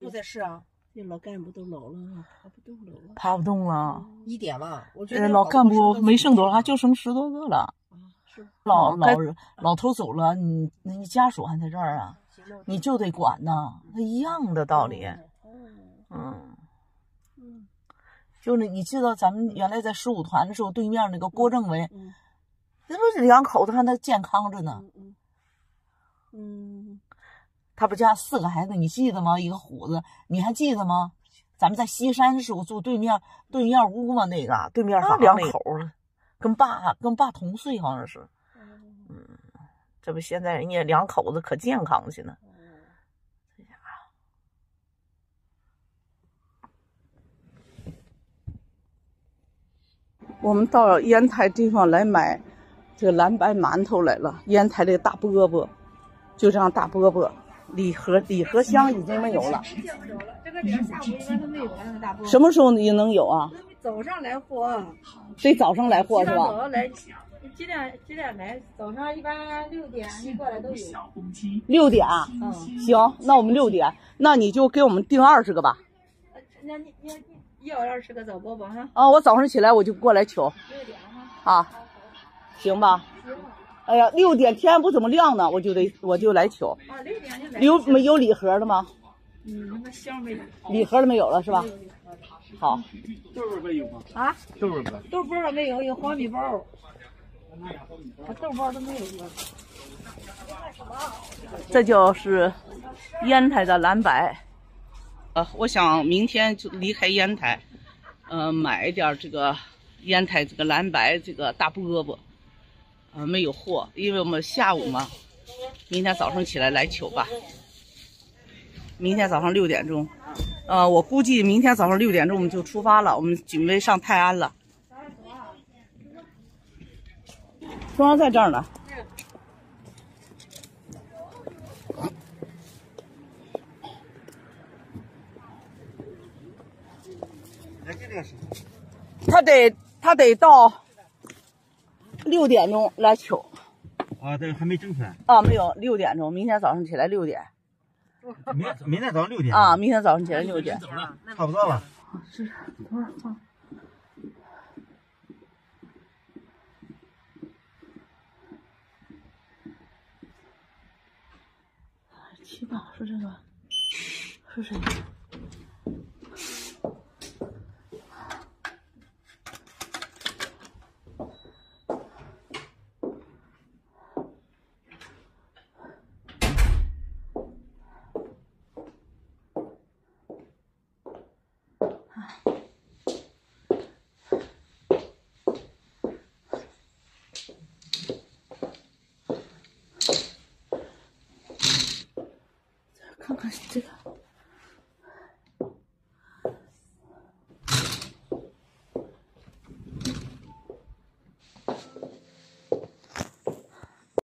不在市啊。 这老干部都老了，爬不动了。 爬不动了。 1点了，我觉得老干部没剩多少，就剩10多个了。 是老头走了，你家属还在这儿啊，你就得管呐，他一样的道理。就是你知道咱们原来在15团的时候，对面那个郭政委，那不是2口子还那健康着呢。他不家4个孩子，你记得吗？一个虎子，你还记得吗？咱们在西山的时候住对面屋嘛，那个对面房2口子，跟爸同岁好像是。这不现在人家2口子可健康去呢。 我们到烟台地方来买这个蓝白馒头来了，烟台这个大饽饽，就这样大饽饽。礼盒箱已经没有了， 这个点下午一般都没有了，那个大饽。 什么时候也能有啊？ 早上来货， 得早上来货是吧？ 早上来，几点来？早上一般6点你过来都有。 6点啊？行，那我们6点，那你就给我们订20个吧。 那你要20个早饽饽哈？ 啊，我早上起来我就过来取。 6点哈？ 啊，行吧。行。哎呀，6点天不怎么亮呢，我就来取。 啊，6点就来。 有礼盒的吗？ 那个箱没有。礼盒的没有了是吧？好。 豆包有吗？ 啊？ 豆包没有，有黄米包。豆包都没有了。 这就是烟台的蓝白。我想明天就离开烟台，买一点这个烟台这个蓝白这个大饽饽。没有货，因为我们下午嘛，明天早上起来取吧。明天早上6点钟，我估计明天早上6点钟我们就出发了，我们准备上泰安了。中央在这儿呢。他得到6点钟来取。 啊，这个还没整出来。 啊，没有，6点钟，明天早上起来6点。 明天早上6点。 啊，明天早上起来6点。 差不多了。 是，等会儿放。7吧，是这个，是谁？看看这个。